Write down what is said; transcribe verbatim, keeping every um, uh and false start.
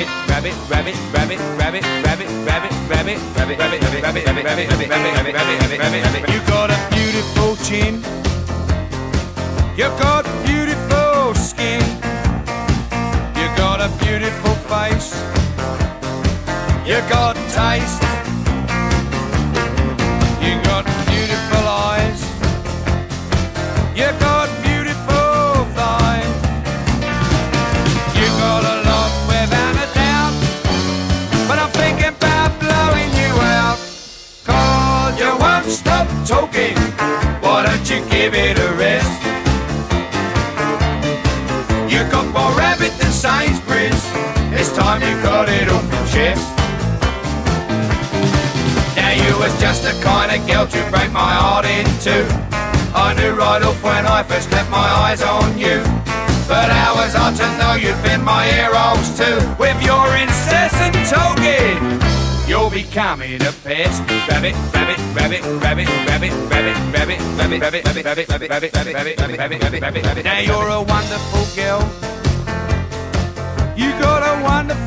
rabbit, rabbit, rabbit, rabbit, rabbit, rabbit, rabbit, rabbit, rabbit, rabbit, rabbit, rabbit, rabbit, rabbit, rabbit, rabbit, rabbit, rabbit, rabbit. You got a beautiful chin. You got beautiful skin. You got a beautiful face. You got taste. You got beautiful eyes. You got beautiful thighs. You got a lot without a doubt, but I'm thinking about blowing you out. 'Cause you won't stop talking. Why don't you give it a rest? You got more rabbit than Sainsbury's. It's time you got it off your chest. Now you was just the kind of girl to break my heart in two. I knew right off when I first kept my eyes on you. But how was I to know you'd been my heroes too? With your incessant talking, you're becoming a pest. Rabbit, rabbit, rabbit, rabbit, rabbit, rabbit, rabbit, rabbit, rabbit, rabbit, rabbit, rabbit, rabbit, rabbit, rabbit, rabbit, rabbit, rabbit. Now you're a wonderful girl. You got a wonderful